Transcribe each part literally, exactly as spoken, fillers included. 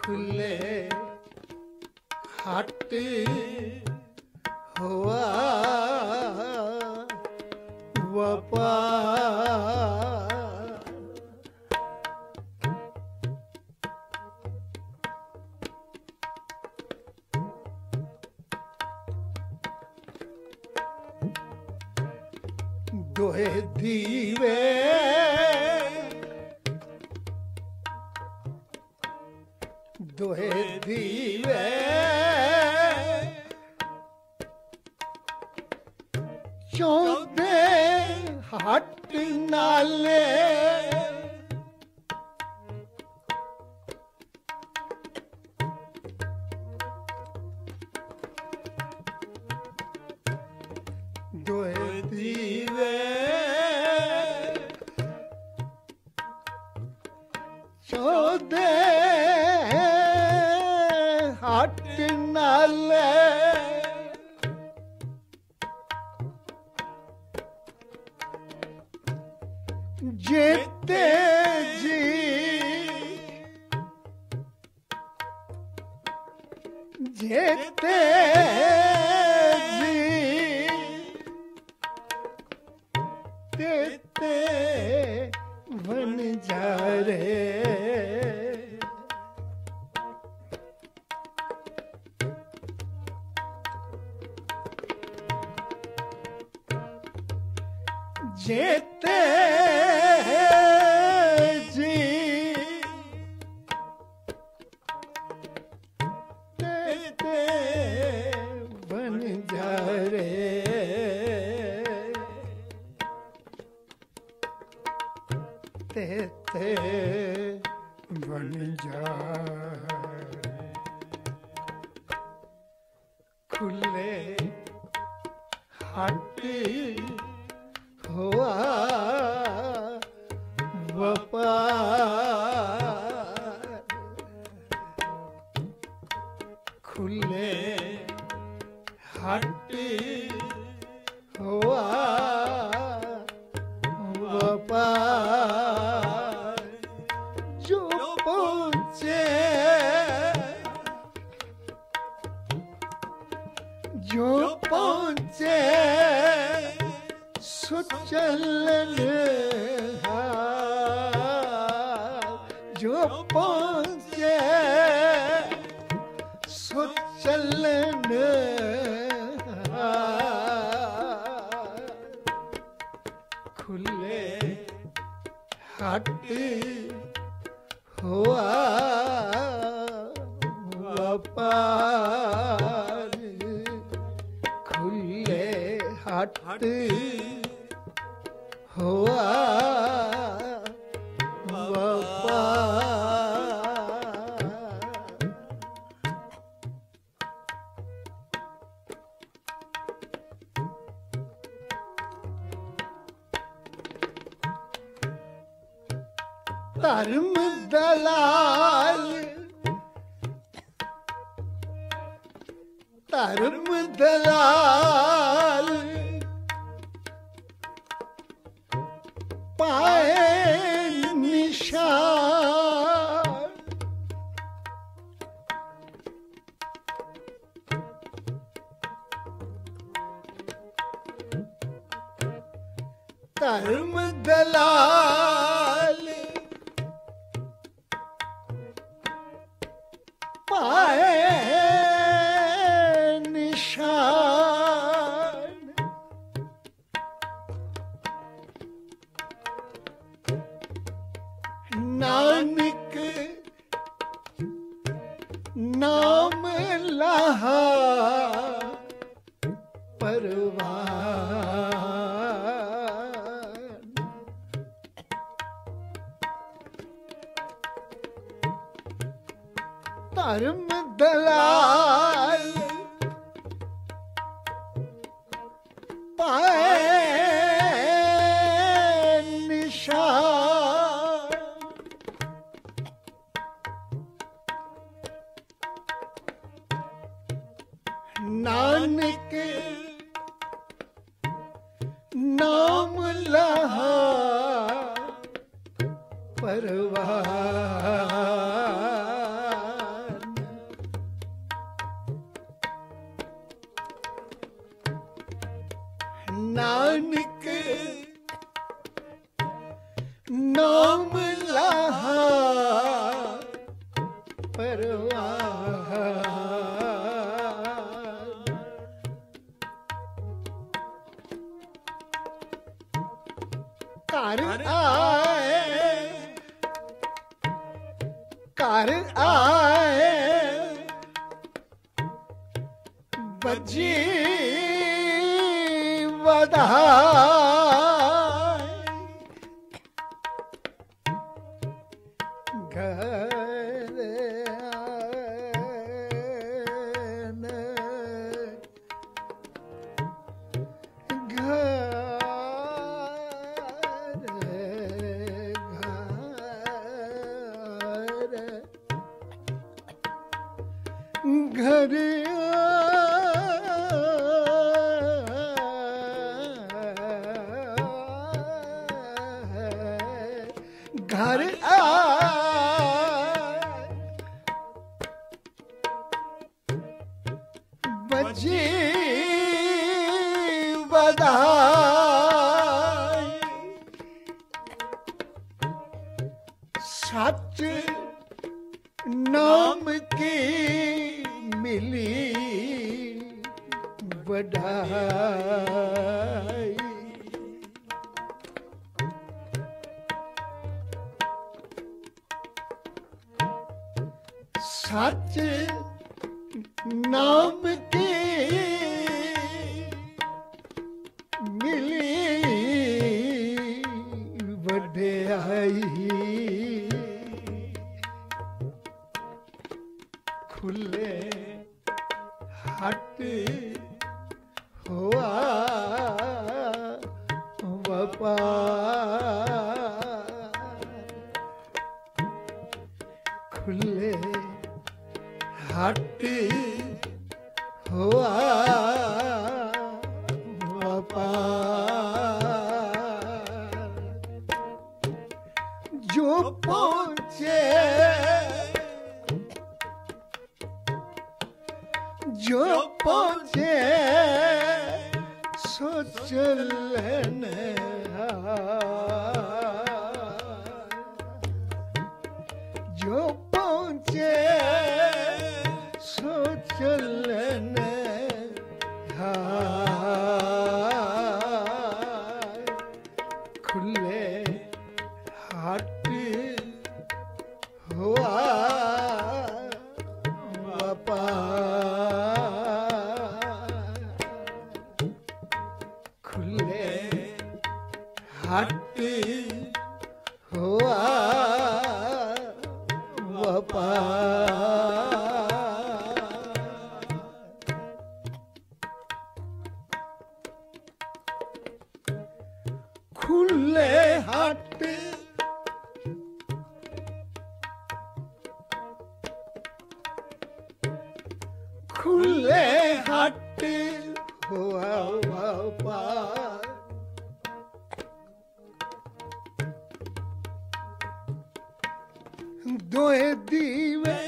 खुले हट हुआ व्यापार। दोहे दीवे दोहे दीवे चौदे हट नाले दोहे दीवे चौदे हट नाले जेते जी जेते जी तेते बन जा रे। जेते जी तेते बन जा रे। तेते बन जा खुले हट हुआ व्यापार। खुले हट हुआ व्यापार। जो पहुँचे जो पहुँचे सुचलन जो पहुँचे सुचलन खुले हट हुआ व्यापार। खुले हट हुआ व्यापार। धर्म दलाल धर्म दलाल पाए निशान। धर्म दलाल पाए निशान। नानक नाम लहा परवान। धर्म दलाल पाए निशान। नानक नाम लहा परवान। नानक नाम लहा परवाह कर आए कर आए बजी बधाई घर आने घर घर बजी बधाई सच नाम की मिली बढ़ाई सच नाम की मिली बढ़ाई खुले हट हुआ व्यापार खुले हट हुआ व्यापार जो पहुंचे जो पहुंचे सो चलने जो पहुंचे सो चलने खुले हाट हुआ खुले हट हुआ व्यापार खुले हट खुले हट हुआ व्यापार दोए दीवे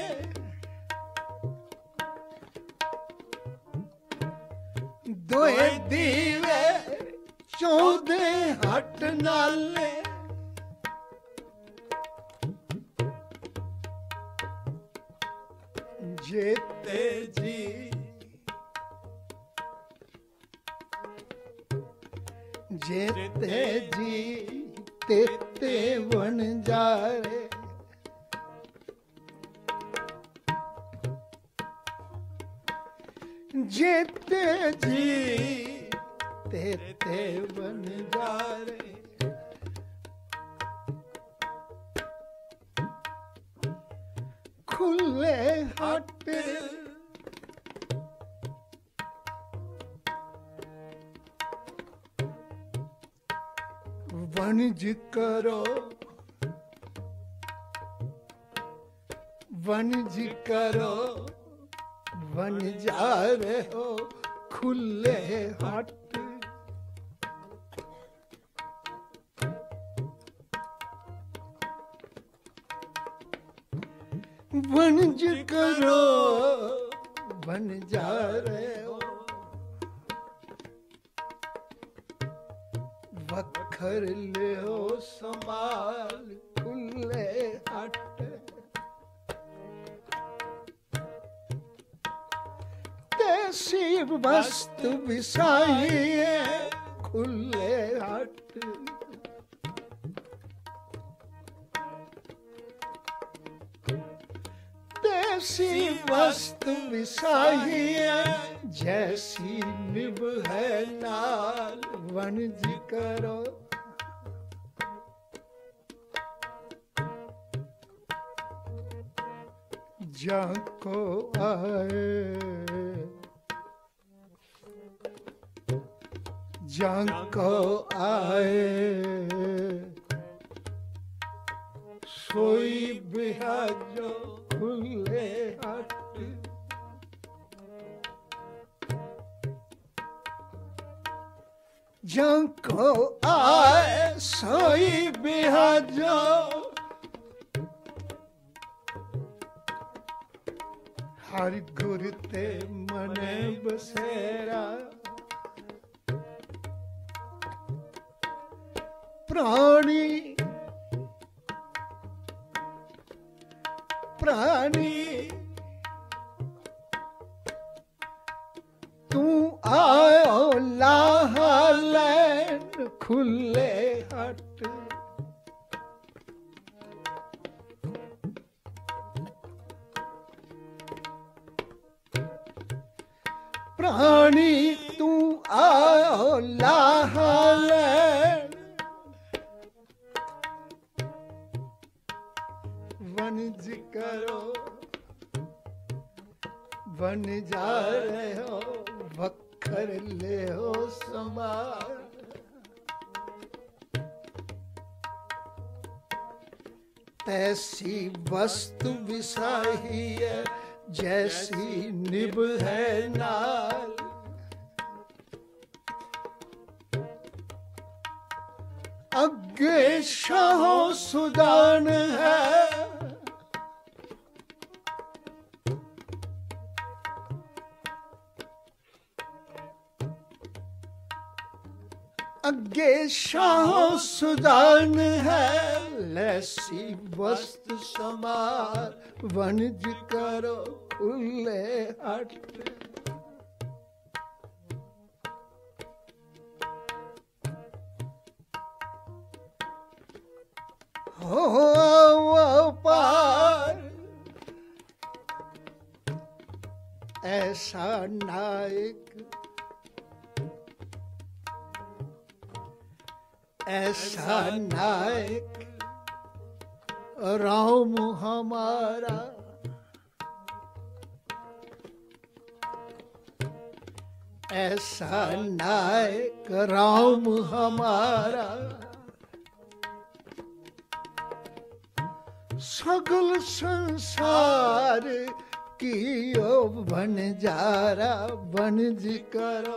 दोए दीवे चौदह हट नाले जेते जी जेते जी तेते बन जा रे जेते जी तेते बन जा रे खुले हट वणज करो वणज करो वन जा रहे हो खुले हट वणज करो वन जा रहे हो वखर लियो संभाल खुले हट। देसी वस्तु विसाइए खुले हट। देसी वस्तु विसाइए जैसी निभ है नाल वणज करो। जाको आए जाको आए सोई बिहाजो खुले हट। जाको आए सोई बिहाजो हर गुर ते मने बसेरा। प्राणी प्राणी तू आयो लाहा लैन खुले हट। प्राणी तू आयो लाहा लैन वणज करो। वन जा रहे हो वखर ले हो संभाल। तैसी वस्तु विसाही है जैसी निभ है नाल। अगे शाहो सुदान है अगे शाहो सुदान है। लैसी वस्तु समार वणज करो खुले हट। हो आओ पार ऐसा नायक ऐसा नायक राम हमारा। ऐसा नायक राम हमारा। सगल संसार की ओ बनजारा वणज करो।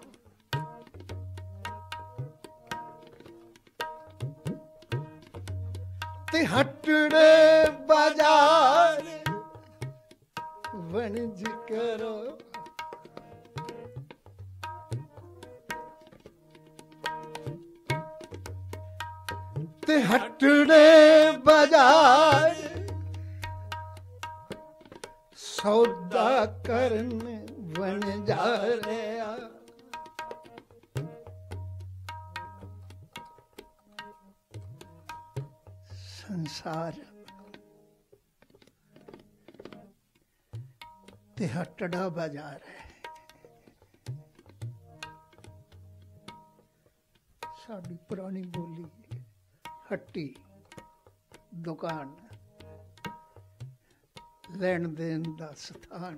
ते हटड़े बाजार वणज करो। ते हटड़े बाजार सौदा करन वणजा रहा। संसार ते हटड़ा बाजार है। साडी पुरानी बोली हट्टी दुकान लेन देन दा स्थान।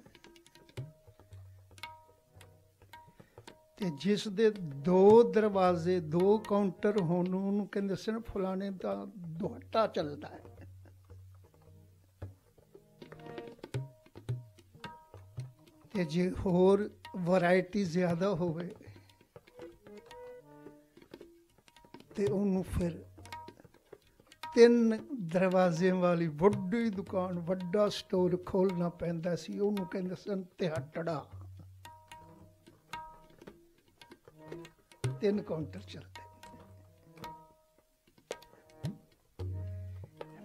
ते जिस दे दो दरवाजे दो काउंटर होण नूं कहंदे सन फलाने दा दोहटा चलदा है। ते जे होर वैरायटी ज्यादा होवे ते उन्होंने फिर तीन दरवाजे वाली वड्डी दुकान वड्डा स्टोर खोलना पैंदा सी। उन्होंने कहंदे सन तिहाटड़ा। तीन काउंटर चलते।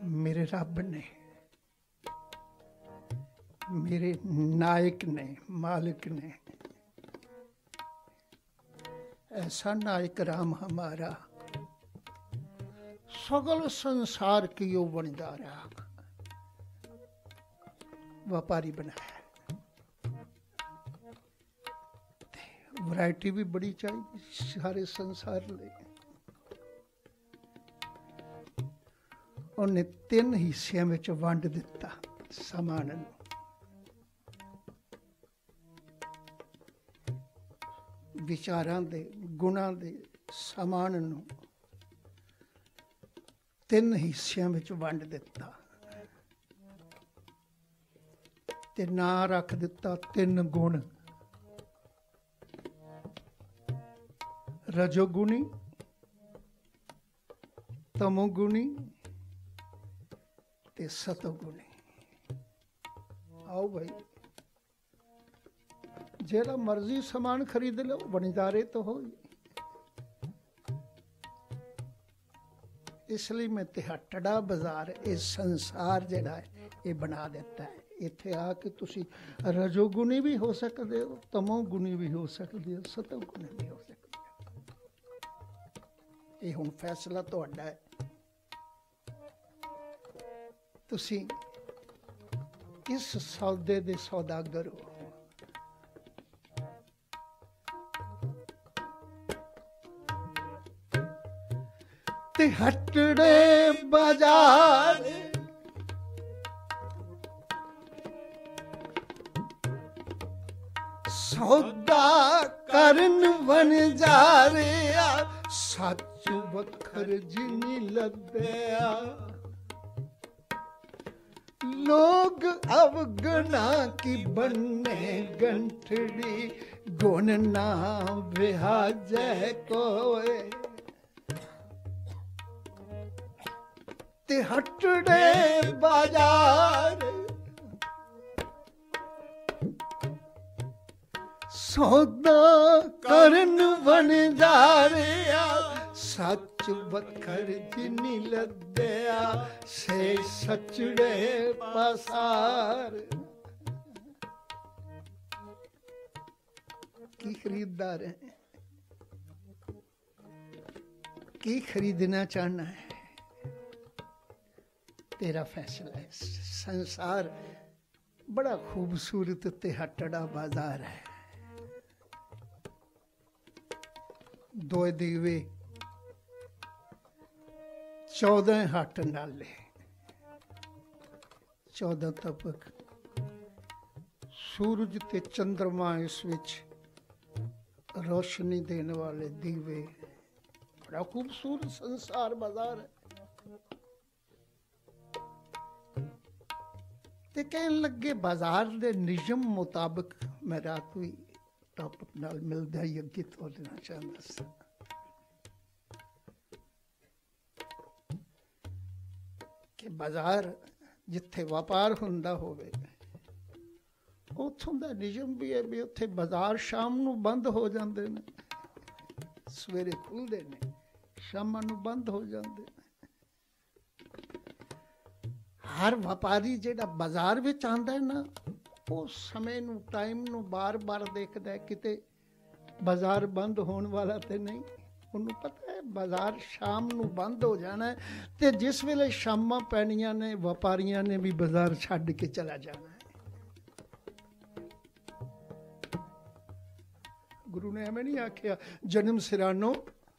मेरे रब ने, मेरे नायक ने, मालिक ने, ऐसा नायक राम हमारा, सगल संसार की ओ बनजारा, व्यापारी बनाया। वैरायटी भी बड़ी चाहिए सारे संसार लिए। उन्हें तीन हिस्सियां में वंड दिता समान नूं। विचारां दे, गुणां दे समान नूं तीन हिस्सियां में वंड दिता ते नां रख दिता तीन गुण, रजोगुणी, तमोगुणी ते सतोगुणी। आओ भाई, जेड़ा मर्जी समान खरीद लो, वणजारे तो हो। इसलिए मैं तिहाटड़ा बाजार इस संसार जेड़ा है ये बना देता है। इत्थे आके तुसी रजोगुणी भी हो सकते हो, तमोगुणी भी हो सकते हो, सतोगुणी भी हो सकते हो। ये हुण फैसला तुहाडा है। तुसी इस सौदे दे सौदागर हो। तिहटड़े बाजार सौदा करन बन जा रहा, सच वखर जिनी लद्या। लोग अवगना की बनने गंठड़ी, गुण ना विहाजै कोय। तिहटड़े बाजार सौदा करन बन जा रहा, सच वखर जिनी लद्या, से सचड़े पसार। की खरीददार है, की खरीदना चाहना है, तेरा फैसला है। संसार बड़ा खूबसूरत तिहटड़ा बाजार है। दो दीवे चौदह हट नाले, चौदह तपक, सूरज ते चंद्रमा इस विच रोशनी देने वाले दीवे। बड़ा खूबसूरत संसार बाजार है। ते कहन लगे बाजार दे नियम मुताबिक मैं रात हुई टॉपिक नाल मिलदा ही अगे तोड़ना चाहता सा। कि बाजार जिथे व्यापार हुंदा होवे, उत्थों दा नियम भी है भी उत्थे बाजार शाम नू बंद हो जाते हैं, सवेरे खुलते हैं, शाम नू बंद हो जाते हैं। हर व्यापारी जेड़ा बाजार विच आंदा है ना, वो समय नू टाइम नू बार बार देखदा है किते बाजार बंद होने वाला तो नहीं। उन्होंने पता है बाजार शाम नू बंद हो जाना है, ते जिस वेले शामां पैणियां ने व्यापारियां ने भी बाजार छड्ड के चला जाना है। गुरु ने एवें नहीं आख्या जन्म सिरानो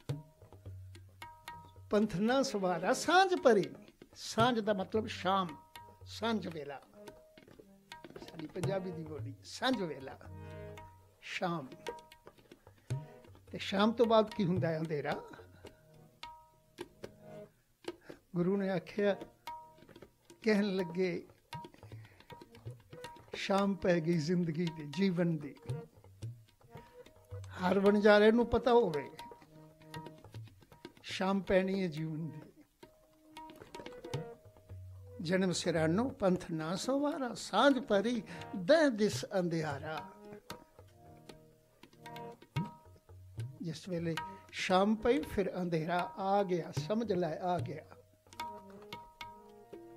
पंथ ना सवारा सांझ परी। सांझ का मतलब शाम, सांझ वेला, साडी पंजाबी दी बोली सांझ वेला, शाम। ते शाम तो बाद की हुंदा है अंधेरा। गुरु ने आख्या, कहन लगे शाम पै गई जिंदगी दी, जीवन दी। हर वणजारे नूं पता होवे शाम पैनी है जीवन दी। जन्म सिरानो पंथ ना सवारा, सांझ परी दह दिस अंधियारा। जिस वेले शाम पई फिर अंधेरा आ गया, समझ लै आ गया।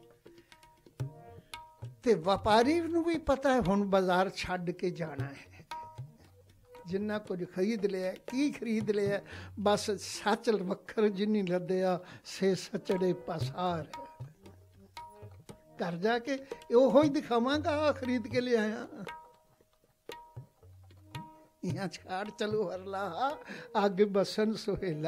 ਤੇ ਵਪਾਰੀ ਨੂੰ ਵੀ ਪਤਾ ਹੈ ਹੁਣ ਬਾਜ਼ਾਰ ਛੱਡ ਕੇ ਜਾਣਾ ਹੈ। ਜਿੰਨਾ ਕੁਝ ਖਰੀਦ ਲਿਆ, ਕੀ ਖਰੀਦ ਲਿਆ, ਬਸ ਸੱਚ ਵੱਖਰ ਜਿੰਨੀ ਲੱਦਿਆ ਸੇ ਸਚੜੇ ਪਸਾਰ। ਘਰ ਜਾ ਕੇ ਉਹੋ ਹੀ ਦਿਖਾਵਾਂਗਾ, ਆ ਖਰੀਦ ਕੇ ਲਿਆਇਆ। यहाँ छाड़ चलो हरला, आगे बसन सुहेला।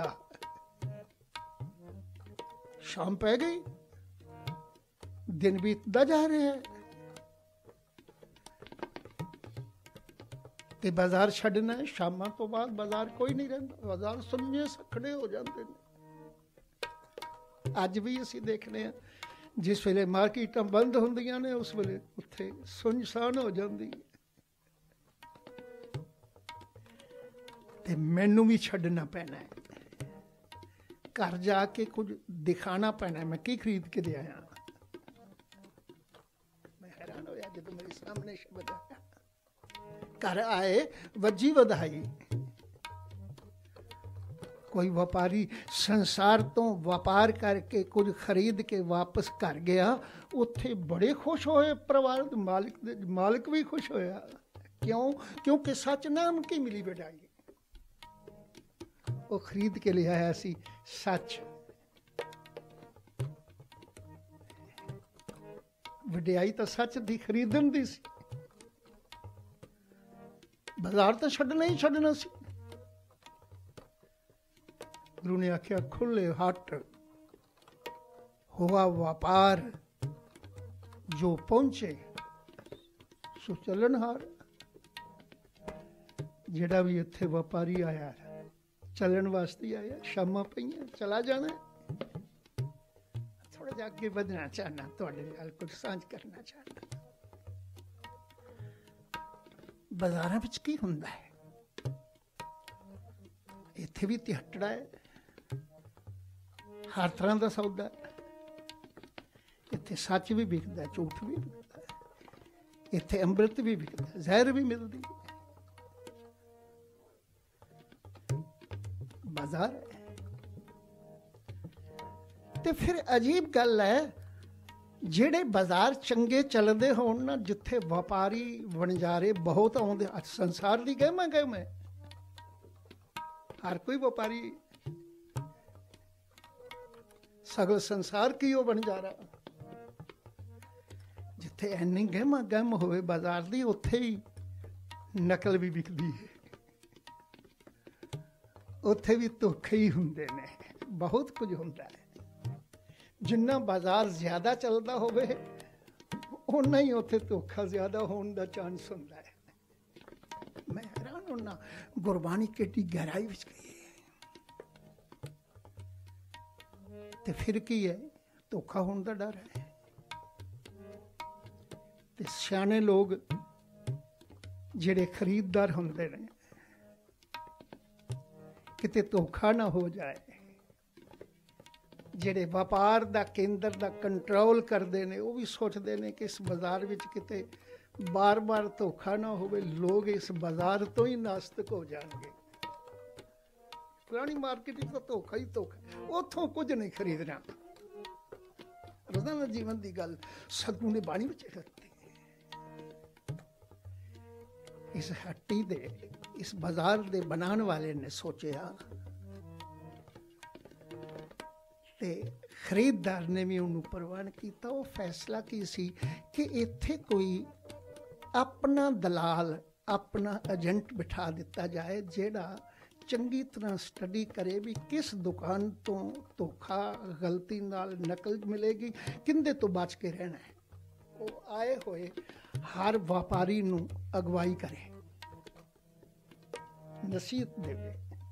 शाम पै गई, दिन बीतदा जा रहा है ते बाजार छड्डना है। शामां तो बाद बाजार कोई नहीं रहिंदा, बाजार सुन्ने सखड़े हो जाते हैं। अज भी असीं देखने हैं जिस वेले मार्केटां बंद हुंदियां ने उस वेले उत्थे सुनसान हो जांदी है। ਤੇ ਮੈਨੂੰ ਵੀ ਛੱਡਣਾ ਪੈਣਾ ਹੈ, ਘਰ ਜਾ ਕੇ ਕੁਝ ਦਿਖਾਣਾ ਪੈਣਾ। ਮੈਂ ਕੀ ਖਰੀਦ ਕੇ ਲਿਆਇਆ। ਮੈਂ ਹੈਰਾਨ ਹੋਇਆ ਜਦੋਂ ਮੇਰੇ ਸਾਹਮਣੇ ਸ਼ਬਦ ਆਇਆ। ਘਰ ਆਏ, ਵੱਜੀ ਵਧਾਈ। ਕੋਈ ਵਪਾਰੀ ਸੰਸਾਰ ਤੋਂ ਵਪਾਰ ਕਰਕੇ ਕੁਝ ਖਰੀਦ ਕੇ ਵਾਪਸ ਘਰ ਗਿਆ, ਉੱਥੇ ਬੜੇ ਖੁਸ਼ ਹੋਏ। ਪਰਿਵਾਰ ਦੇ ਮਾਲਕ ਦੇ ਮਾਲਕ ਵੀ ਖੁਸ਼ ਹੋਇਆ। ਕਿਉਂ? ਕਿਉਂਕਿ ਸੱਚ ਨਾਮ ਕੀ ਮਿਲੀ ਵਡਾਈ। ਉਹ ਖਰੀਦ ਕੇ ਲਿਆਇਆ ਸੀ ਸੱਚ। ਵਡਿਆਈ ਤਾਂ ਸੱਚ ਦੀ ਖਰੀਦਣ ਦੀ ਸੀ। ਬਾਜ਼ਾਰ ਤਾਂ ਛੱਡਣਾ ਹੀ ਛੱਡਣਾ ਸੀ। ਗੁਰੂ ਨੇ ਆਖਿਆ ਖੁੱਲੇ ਹੱਟ ਹੋਆ ਵਪਾਰ, ਜੋ ਪਹੁੰਚੇ ਸੋ ਚੱਲਣਹਾਰ। ਜਿਹੜਾ ਵੀ ਇੱਥੇ ਵਪਾਰੀ ਆਇਆ ਚੱਲਣ ਵਾਸਤੇ ਆਇਆ। ਸ਼ਾਮਾਂ ਪਈਆਂ, ਚਲਾ ਜਾਣਾ। ਥੋੜਾ ਜਿਹਾ ਅੱਗੇ ਵਧਣਾ ਚਾਹਨਾ, ਤੁਹਾਡੇ ਨਾਲ ਕੁਝ ਸਾਂਝ ਕਰਨਾ ਚਾਹਨਾ। ਬਾਜ਼ਾਰਾਂ ਵਿੱਚ ਕੀ ਹੁੰਦਾ ਹੈ? ਇੱਥੇ ਵੀ ਤਿਹੱਟੜਾ ਹੈ, ਹਰ ਤਰ੍ਹਾਂ ਦਾ ਸੌਦਾ। ਇੱਥੇ ਸੱਚ ਵੀ ਵਿਕਦਾ, ਝੂਠ ਵੀ ਵਿਕਦਾ। ਇੱਥੇ ਅੰਮ੍ਰਿਤ ਵੀ ਵਿਕਦਾ, ਜ਼ਹਿਰ ਵੀ ਮਿਲਦੀ। ਬਾਜ਼ਾਰ ਹੈ। ਤੇ ਫਿਰ ਅਜੀਬ ਗੱਲ ਹੈ, ਜਿਹੜੇ ਬਾਜ਼ਾਰ ਚੰਗੇ ਚੱਲਦੇ ਹੋਣ ਨਾ, ਜਿੱਥੇ ਵਪਾਰੀ ਵਣਜਾਰੇ ਬਹੁਤ ਆਉਂਦੇ। ਸੰਸਾਰ ਦੀ ਗਹਿਮਾ ਗਹਿਮ ਹੈ। ਹਰ ਕੋਈ ਵਪਾਰੀ, ਸਗਲ ਸੰਸਾਰ ਕੀ ਉਹ ਵਣਜਾਰਾ। ਜਿੱਥੇ ਇੰਨੀ ਗਹਿਮਾ ਗਹਿਮ ਹੋਵੇ ਬਾਜ਼ਾਰ ਦੀ, ਉੱਥੇ ਹੀ ਨਕਲ ਵੀ ਵਿਕਦੀ ਹੈ। ਉੱਥੇ ਵੀ ਧੋਖੇ ਹੀ ਹੁੰਦੇ ਨੇ, ਬਹੁਤ ਕੁਝ ਹੁੰਦਾ ਹੈ। ਜਿੰਨਾ ਬਾਜ਼ਾਰ ਜ਼ਿਆਦਾ ਚੱਲਦਾ ਹੋਵੇ, ਓਨਾ ਹੀ ਉੱਥੇ ਧੋਖਾ ਜ਼ਿਆਦਾ ਹੋਣ ਦਾ ਚਾਂਸ ਹੁੰਦਾ ਹੈ। ਮੈਂ ਹੈਰਾਨ ਹੁੰਦਾ, ਗੁਰਬਾਣੀ ਕਿੱਡੀ ਗਹਿਰਾਈ ਵਿੱਚ ਗਈ ਹੈ। ਤੇ ਫਿਰ ਕੀ ਹੈ? ਧੋਖਾ ਹੋਣ ਦਾ ਡਰ ਹੈ। ਤੇ ਸਿਆਣੇ ਲੋਕ ਜਿਹੜੇ ਖਰੀਦਦਾਰ ਹੁੰਦੇ ਨੇ, ਕਿਤੇ ਧੋਖਾ ਨਾ ਹੋ ਜਾਏ। ਜਿਹੜੇ ਵਪਾਰ ਦਾ ਕੇਂਦਰ ਦਾ ਕੰਟਰੋਲ ਕਰਦੇ ਨੇ, ਉਹ ਵੀ ਸੋਚਦੇ ਨੇ ਕਿ ਇਸ ਬਾਜ਼ਾਰ ਵਿੱਚ ਕਿਤੇ ਬਾਰ ਬਾਰ ਧੋਖਾ ਨਾ ਹੋਵੇ, ਲੋਕ ਇਸ ਬਾਜ਼ਾਰ ਤੋਂ ਹੀ ਨਾਸਤਕ ਹੋ ਜਾਣਗੇ। ਪੁਰਾਣੀ ਮਾਰਕੀਟ ਵਿੱਚ ਤਾਂ ਧੋਖਾ ਹੀ ਧੋਖਾ, ਉੱਥੋਂ ਕੁਝ ਨਹੀਂ ਖਰੀਦਣਾ। ਰੋਜ਼ਾਨਾ ਜੀਵਨ ਦੀ ਗੱਲ ਸਤਿਗੁਰੂ ਨੇ ਬਾਣੀ ਵਿੱਚ ਕਰਤੀ। ਇਸ ਹੱਟੀ ਦੇ, ਇਸ ਬਾਜ਼ਾਰ ਦੇ ਬਣਾਉਣ ਵਾਲੇ ਨੇ ਸੋਚਿਆ, ਤੇ ਖਰੀਦਦਾਰ ਨੇ ਵੀ ਉਹਨੂੰ ਪ੍ਰਵਾਨ ਕੀਤਾ। ਉਹ ਫੈਸਲਾ ਕੀ ਸੀ ਕਿ ਇੱਥੇ ਕੋਈ ਆਪਣਾ ਦਲਾਲ, ਆਪਣਾ ਏਜੰਟ ਬਿਠਾ ਦਿੱਤਾ ਜਾਏ, ਜਿਹੜਾ ਚੰਗੀ ਤਰ੍ਹਾਂ ਸਟੱਡੀ ਕਰੇ ਵੀ ਕਿਸ ਦੁਕਾਨ ਤੋਂ ਧੋਖਾ, ਗਲਤੀ ਨਾਲ ਨਕਲ ਮਿਲੇਗੀ, ਕਿੰਦੇ ਤੋਂ ਬਚ ਕੇ ਰਹਿਣਾ ਹੈ। ਉਹ ਆਏ ਹੋਏ ਹਰ ਵਪਾਰੀ ਨੂੰ ਅਗਵਾਈ ਕਰੇ, ਨਸੀਹਤ ਦੇਵੇ।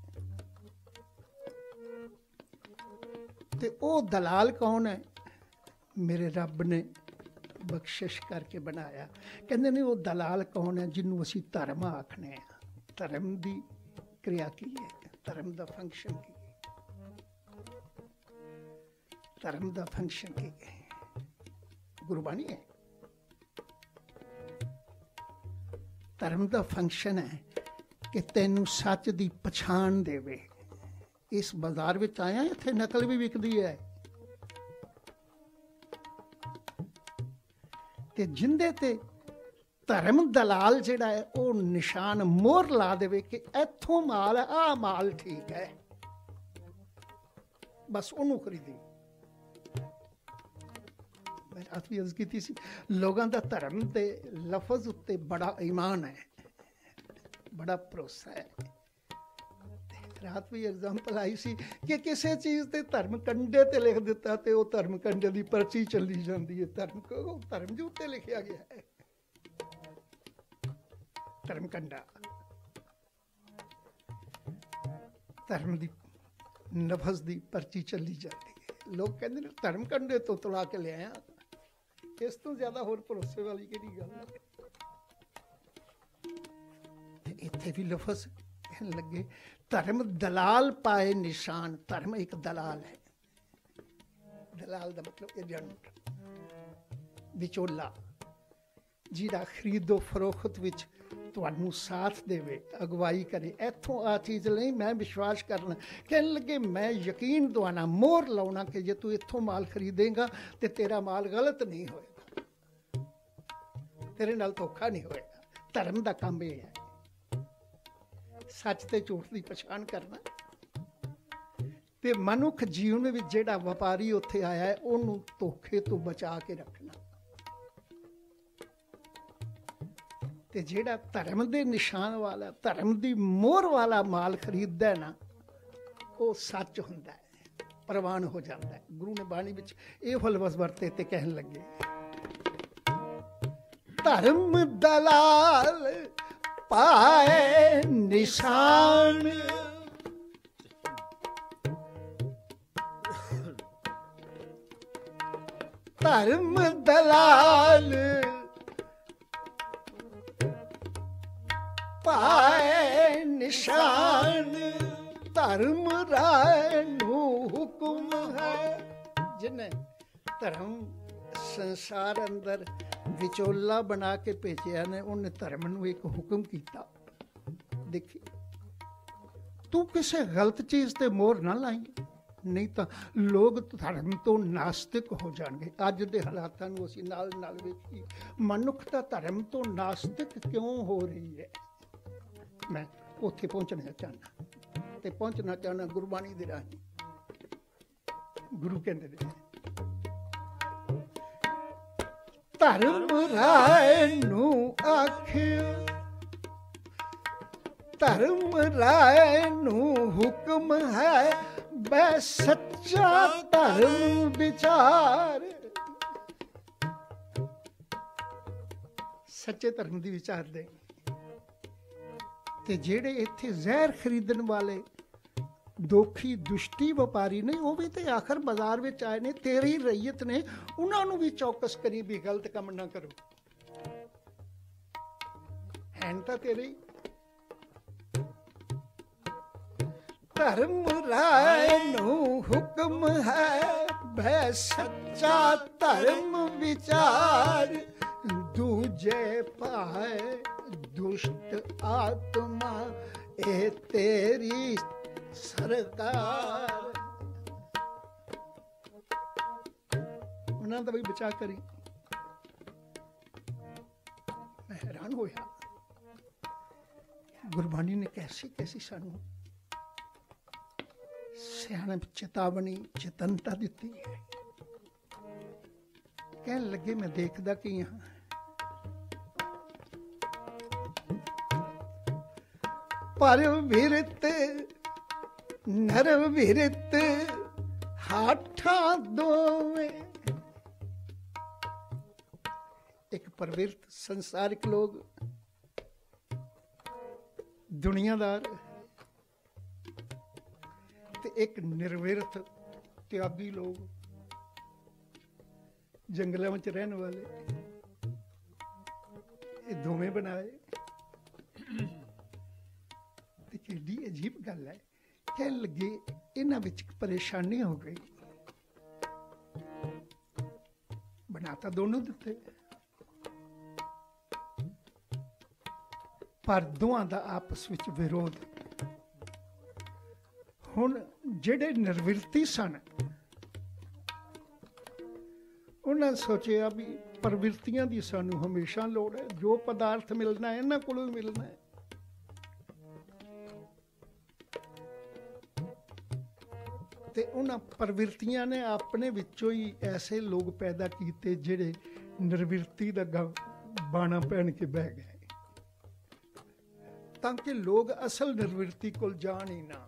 ਤੇ ਉਹ ਦਲਾਲ ਕੌਣ ਹੈ? ਮੇਰੇ ਰੱਬ ਨੇ ਬਖਸ਼ਿਸ਼ ਕਰਕੇ ਬਣਾਇਆ। ਕਹਿੰਦੇ ਨੇ ਉਹ ਦਲਾਲ ਕੌਣ ਹੈ? ਜਿਹਨੂੰ ਅਸੀਂ ਧਰਮ ਆਖਦੇ ਹਾਂ। ਧਰਮ ਦੀ ਕਿਰਿਆ ਕੀ ਹੈ? ਧਰਮ ਦਾ ਫੰਕਸ਼ਨ ਕੀ ਹੈ? ਧਰਮ ਦਾ ਫੰਕਸ਼ਨ ਕੀ ਹੈ? ਗੁਰਬਾਣੀ ਹੈ। ਧਰਮ ਦਾ ਫੰਕਸ਼ਨ ਹੈ ਕਿ ਤੈਨੂੰ ਸੱਚ ਦੀ ਪਛਾਣ ਦੇਵੇ। ਇਸ ਬਾਜ਼ਾਰ ਵਿੱਚ ਆਇਆ, ਇੱਥੇ ਨਕਲ ਵੀ ਵਿਕਦੀ ਹੈ। ਤੇ ਜਿੰਦੇ ਤੇ ਧਰਮ ਦਲਾਲ ਜਿਹੜਾ ਹੈ ਉਹ ਨਿਸ਼ਾਨ ਮੋਹਰ ਲਾ ਦੇਵੇ ਕਿ ਇੱਥੋਂ ਮਾਲ ਹੈ, ਆਹ ਮਾਲ ਠੀਕ ਹੈ, ਬਸ ਉਹਨੂੰ ਖਰੀਦੀ। ਮੈਂ ਰਾਤ ਵੀ ਅਰਜ਼ ਕੀਤੀ ਸੀ, ਲੋਕਾਂ ਦਾ ਧਰਮ ਦੇ ਲਫ਼ਜ਼ ਉੱਤੇ ਬੜਾ ਈਮਾਨ ਹੈ, ਬੜਾ ਭਰੋਸਾ ਹੈ। ਰਾਤ ਵੀ ਐਗਜ਼ਾਮਪਲ ਆਈ ਸੀ ਕਿ ਕਿਸੇ ਚੀਜ਼ ਤੇ ਧਰਮ ਕੰਡੇ ਤੇ ਲਿਖ ਦਿੱਤਾ ਤੇ ਉਹ ਧਰਮ ਕੰਡੇ ਦੀ ਪਰਚੀ ਚੱਲੀ ਜਾਂਦੀ ਹੈ। ਧਰਮ ਕੋ ਧਰਮ ਦੇ ਉੱਤੇ ਲਿਖਿਆ ਗਿਆ ਹੈ, ਧਰਮ ਕੰਡਾ, ਧਰਮ ਦੀ ਲਫ਼ਜ਼ ਦੀ ਪਰਚੀ ਚੱਲੀ ਜਾਂਦੀ ਹੈ। ਲੋਕ ਕਹਿੰਦੇ ਨੇ ਧਰਮ ਕੰਡੇ ਤੋਂ ਤੁਲਾ ਕੇ ਲਿਆਇਆ, ਇਸ ਤੋਂ ਜ਼ਿਆਦਾ ਹੋਰ ਭਰੋਸੇ ਵਾਲੀ ਕਿਹੜੀ ਗੱਲ ਹੈ। ਇੱਥੇ ਵੀ ਲਫ਼ਜ਼ ਕਹਿਣ ਲੱਗੇ, ਧਰਮ ਦਲਾਲ ਪਾਏ ਨਿਸ਼ਾਨ। ਧਰਮ ਇੱਕ ਦਲਾਲ ਹੈ, ਦਲਾਲ ਦਾ ਮਤਲਬ ਏਜੰਟ, ਵਿਚੋਲਾ, ਜਿਹੜਾ ਖਰੀਦੋ ਫਰੋਖਤ ਵਿੱਚ ਤੁਹਾਨੂੰ ਸਾਥ ਦੇਵੇ, ਅਗਵਾਈ ਕਰੇ। ਇੱਥੋਂ ਆ ਚੀਜ਼ ਲਈ ਮੈਂ ਵਿਸ਼ਵਾਸ ਕਰਨਾ। ਕਹਿਣ ਲੱਗੇ ਮੈਂ ਯਕੀਨ ਦਵਾਉਣਾ, ਮੋਹਰ ਲਾਉਣਾ ਕਿ ਜੇ ਤੂੰ ਇੱਥੋਂ ਮਾਲ ਖਰੀਦੇਗਾ ਤੇ ਤੇਰਾ ਮਾਲ ਗਲਤ ਨਹੀਂ ਹੋਏਗਾ, ਤੇਰੇ ਨਾਲ ਧੋਖਾ ਨਹੀਂ ਹੋਏਗਾ। ਧਰਮ ਦਾ ਕੰਮ ਇਹ ਹੈ, ਸੱਚ ਤੇ ਝੂਠ ਦੀ ਪਛਾਣ ਕਰਨਾ। ਤੇ ਮਨੁੱਖ ਜੀਵਨ ਵਿੱਚ ਜਿਹੜਾ ਵਪਾਰੀ ਉੱਥੇ ਆਇਆ ਹੈ ਉਹਨੂੰ ਧੋਖੇ ਤੋਂ ਬਚਾ ਕੇ ਰੱਖਣਾ। ਤੇ ਜਿਹੜਾ ਧਰਮ ਦੇ ਨਿਸ਼ਾਨ ਵਾਲਾ, ਧਰਮ ਦੀ ਮੋਹਰ ਵਾਲਾ ਮਾਲ ਖਰੀਦਦਾ ਹੈ ਨਾ, ਉਹ ਸੱਚ ਹੁੰਦਾ ਹੈ, ਪ੍ਰਵਾਨ ਹੋ ਜਾਂਦਾ ਹੈ। ਗੁਰੂ ਨੇ ਬਾਣੀ ਵਿੱਚ ਇਹ ਲਫ਼ਜ਼ ਵਰਤੇ ਤੇ ਕਹਿਣ ਲੱਗੇ, ਧਰਮ ਦਲਾਲ ਪਾਏ ਨਿਸ਼ਾਨ, ਧਰਮ ਦਲਾਲ ਪਾਏ ਨਿਸ਼ਾਨ। ਧਰਮ ਰਾਏ ਨੂੰ ਹੁਕਮ ਹੈ, ਜਿਹਨੇ ਧਰਮ ਸੰਸਾਰ ਅੰਦਰ ਵਿਚੋਲਾ ਬਣਾ ਕੇ ਭੇਜਿਆ ਨੇ, ਉਹਨੇ ਧਰਮ ਨੂੰ ਇੱਕ ਹੁਕਮ ਕੀਤਾ, ਦੇਖੀ ਤੂੰ ਕਿਸੇ ਗਲਤ ਚੀਜ਼ ਤੇ ਮੋਹਰ ਨਾ ਲਾਈ, ਨਹੀਂ ਤਾਂ ਲੋਕ ਧਰਮ ਤੋਂ ਨਾਸਤਿਕ ਹੋ ਜਾਣਗੇ। ਅੱਜ ਦੇ ਹਾਲਾਤਾਂ ਨੂੰ ਅਸੀਂ ਨਾਲ ਨਾਲ ਵੇਖੀ, ਮਨੁੱਖਤਾ ਧਰਮ ਤੋਂ ਨਾਸਤਿਕ ਕਿਉਂ ਹੋ ਰਹੀ ਹੈ। ਮੈਂ ਉੱਥੇ ਪਹੁੰਚਣਾ ਚਾਹੁੰਦਾ ਤੇ ਪਹੁੰਚਣਾ ਚਾਹੁੰਦਾ ਗੁਰਬਾਣੀ ਦੇ ਰਾਹੀਂ। ਗੁਰੂ ਕਹਿੰਦੇ ਨੇ, ਧਰਮ ਰਾਏ ਨੂੰ ਆਖਿਓ, ਧਰਮ ਰਾਏ ਨੂੰ ਹੁਕਮ ਹੈ, ਬੈ ਸੱਚਾ ਧਰਮ ਵਿਚਾਰ। ਸੱਚੇ ਧਰਮ ਦੀ ਵਿਚਾਰ ਦੇ। ਤੇ ਜਿਹੜੇ ਇੱਥੇ ਜ਼ਹਿਰ ਖਰੀਦਣ ਵਾਲੇ ਦੋਖੀ ਦੁਸ਼ਟੀ ਵਪਾਰੀ ਨੇ, ਉਹ ਵੀ ਤੇ ਆਖਰ ਬਾਜ਼ਾਰ ਵਿੱਚ ਆਏ ਨੇ, ਤੇਰੀ ਰਈਅਤ ਨੇ, ਉਹਨਾਂ ਨੂੰ ਵੀ ਚੌਕਸ ਕਰੀ ਵੀ ਗਲਤ ਕੰਮ ਨਾ ਕਰੋ। ਹੈਨ ਤਾਂ ਤੇਰੇ। ਧਰਮ ਰਾਏ ਨੂੰ ਹੁਕਮ ਹੈ, ਬੈ ਸੱਚਾ ਧਰਮ ਵਿਚਾਰ। ਦੂਜੇ ਪਾਏ ਦੁਸ਼ਟ ਆਤਮਾ, ਇਹ ਤੇਰੀ ਸਰਕਾਰ। ਉਹਨਾਂ ਦਾ ਵੀ ਬਚਾ ਕਰੀ। ਮੈਂ ਹੈਰਾਨ ਹੋਇਆ, ਗੁਰਬਾਣੀ ਨੇ ਕੈਸੀ ਕੈਸੀ ਸਾਨੂੰ ਸਿਆਣਪ, ਚੇਤਾਵਨੀ, ਚੇਤਨਤਾ ਦਿੱਤੀ ਹੈ। ਕਹਿਣ ਲੱਗੇ ਮੈਂ ਦੇਖਦਾ ਕਿ ਹਾਂ ਪਰ ਵਿਰਤ ਨਰ ਵਿਰਤ ਹਾਠਾਂ ਦੋਵੇਂ। ਇੱਕ ਪਰਵਿਰਤ ਸੰਸਾਰਿਕ ਲੋਕ, ਦੁਨੀਆਦਾਰ, ਤੇ ਇੱਕ ਨਿਰਵਿਰਤ ਤਿਆਗੀ ਲੋਕ, ਜੰਗਲਾਂ ਵਿੱਚ ਰਹਿਣ ਵਾਲੇ। ਇਹ ਦੋਵੇਂ ਬਣਾਏ। ਤੇ ਕਿੱਡੀ ਅਜੀਬ ਗੱਲ ਹੈ। ਕਹਿਣ ਲੱਗੇ ਇਹਨਾਂ ਵਿੱਚ ਪਰੇਸ਼ਾਨੀ ਹੋ ਗਈ, ਬਣਾ ਤਾਂ ਦੋਨੋਂ ਦਿੱਤੇ, ਪਰ ਦੋਵਾਂ ਦਾ ਆਪਸ ਵਿੱਚ ਵਿਰੋਧ। ਹੁਣ ਜਿਹੜੇ ਨਿਰਵਿਰਤੀ ਸਨ, ਉਹਨਾਂ ਸੋਚਿਆ ਵੀ प्रवृत्तियां दी सानू हमेशा लोड़ है। जो पदार्थ मिलना है इन्हां कोलों ही मिलना है। ते उन्हां प्रवृत्तियां ने अपने विचों ही ऐसे लोग पैदा कीते जिहड़े निर्वृत्ति दा बाणा पहन के बह गए, ताकि लोग असल निर्वृत्ति कोल जाण ही ना।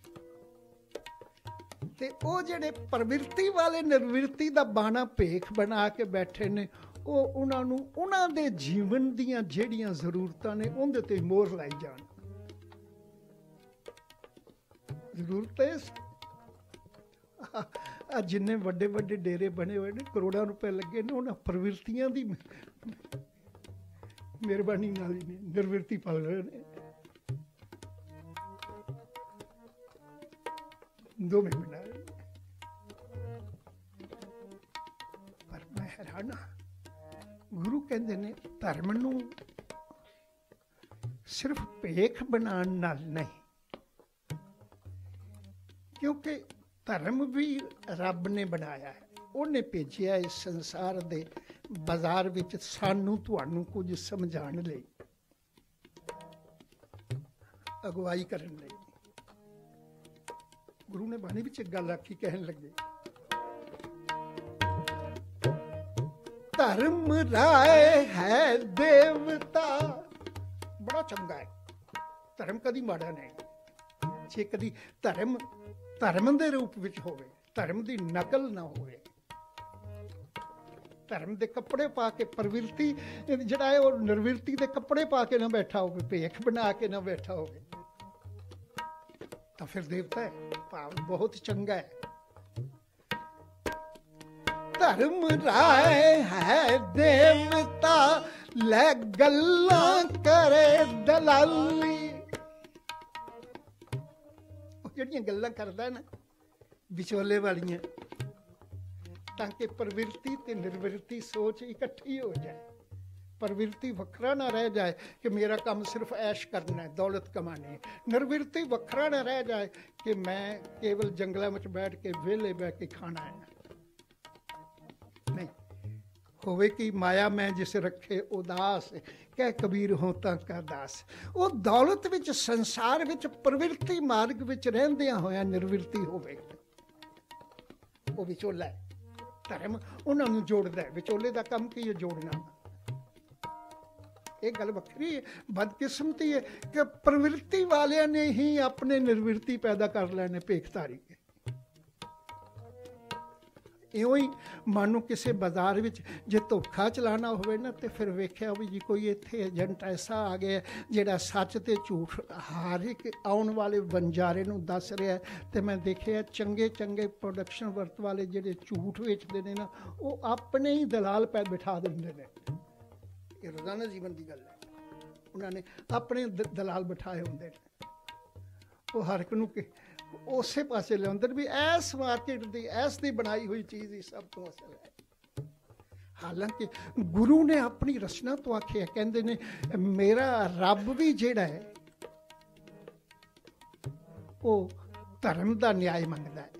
ते ओ जिहड़े प्रवृत्ति वाले निर्वृत्ति दा बाणा भेख बना के बैठे ने, ओ उन्हां नूं उन्हां दे जीवन दीयां जिहड़ियां जरूरतां ने उहदे ते मोहर लाई जाण। जरूरत है जिन्ने वड्डे वड्डे डेरे बने हुए ने, करोड़ां रुपए लगे ने, उन्हां प्रवृत्तियां दी मेहरबानी नाल ही ने निर्वृत्ति पल रहे ने। दो में बना रहे पर मैं हैरान हाँ। गुरु कहते ने धर्म नूं सिर्फ भेख बनाण नाल नहीं, क्योंकि धर्म भी रब ने बनाया है। उन्हें भेजिया इस संसार दे बाजार विच सानू तुहानू कुछ समझाण लई, अगवाई करन लई। गुरु ने बाणी विच गल आखी, कहन लगे धर्म राय है देवता। बड़ा चंगा है धर्म, कदी माड़ा नहीं। जे कदी धर्म धर्म दे रूप विच होवे, धर्म दी नकल ना होवे, धर्म दे कपड़े पा के प्रवृत्ति जिहड़ा है वो निर्वृत्ति दे कपड़े पा के ना बैठा होवे, भेख बना के ना बैठा होवे, तो फिर देवता है। भाव बहुत चंगा है। धर्म राय है देवता, ले गल्लां करे दलाली। ਜਿਹੜੀਆਂ ਗੱਲਾਂ ਕਰਦਾ ਨਾ ਵਿਚੋਲੇ ਵਾਲੀਆਂ, ਤਾਂ ਕਿ ਪ੍ਰਵਿਰਤੀ ਤੇ ਨਿਰਵਿਰਤੀ ਸੋਚ ਇਕੱਠੀ ਹੋ ਜਾਏ। प्रवृत्ति वखरा ना रह जाए कि मेरा काम सिर्फ ऐश करना है, दौलत कमानी है। निर्वृत्ति वखरा ना रह जाए कि मैं केवल जंगलों में बैठ के वेले बह के खाना है। नहीं होवे कि माया मैं जिस रखे उदास, कह कबीर होता का दास। वो दौलत विच संसार विच प्रवृत्ति मार्ग विच रहंदियां होया निर्वृत्ति होवे, वो विचोला है। धर्म उन्हां नूं जोड़दा है। विचोले दा काम की है जोड़ना। एक गल वखरी है, बदकिस्मती है कि प्रवृत्ति वालियां ने ही अपने निर्वृत्ति पैदा कर लेने भेखधारी के। इउं ही मानो किसी बाजार विच जे धोखा चलाना होवे ना, तो फिर वेख्या भी जी कोई इत्थे एजेंट ऐसा आ गया जिहड़ा सच ते झूठ हर एक आउण वाले बंजारे नूं दस रहा है। तो मैं देखिया चंगे चंगे प्रोडक्शन वर्त वाले जिहड़े झूठ वेचदे ने ना, वो अपने ही दलाल पै बिठा दिंदे ने। ये रोजाना जीवन की गल है। उन्होंने अपने दलाल बिठाए होंगे, वो हर एक नूं उस पासे लियाउंदे भी इस मार्केट की इस दी बनाई हुई चीज़ ही सब तो असल है। हालांकि गुरु ने अपनी रचना तो आखिया, कहते ने मेरा रब भी जिहड़ा है वो धर्म का न्याय मंगदा है।